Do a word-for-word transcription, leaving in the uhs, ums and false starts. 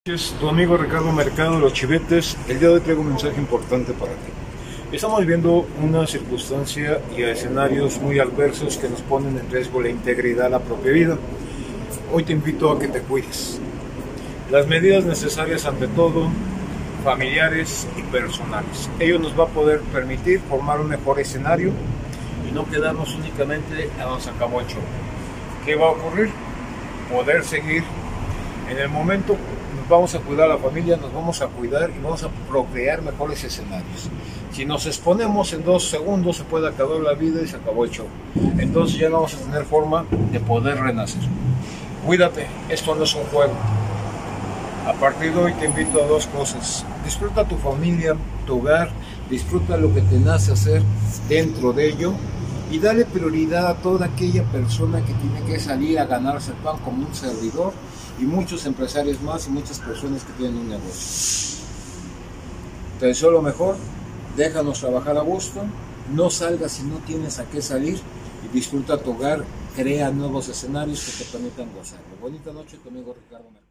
Es tu amigo Ricardo Mercado de Los Chivetes. El día de hoy traigo un mensaje importante para ti. Estamos viviendo una circunstancia y escenarios muy adversos que nos ponen en riesgo la integridad de la propia vida. Hoy te invito a que te cuides. Las medidas necesarias ante todo, familiares y personales. Ello nos va a poder permitir formar un mejor escenario y no quedarnos únicamente a donde se acabó el show. ¿Qué va a ocurrir? Poder seguir en el momento. Nos vamos a cuidar a la familia, nos vamos a cuidar y vamos a procrear mejores escenarios. Si nos exponemos en dos segundos se puede acabar la vida y se acabó el show. Entonces ya no vamos a tener forma de poder renacer. Cuídate, esto no es un juego. A partir de hoy te invito a dos cosas. Disfruta tu familia, tu hogar, disfruta lo que te nace hacer dentro de ello y dale prioridad a toda aquella persona que tiene que salir a ganarse el pan como un servidor y muchos empresarios más y muchas personas que tienen un negocio. Te deseo lo mejor, déjanos trabajar a gusto, no salgas si no tienes a qué salir y disfruta tu hogar, crea nuevos escenarios que te permitan gozar. Bonita noche, tu amigo Ricardo Mercado.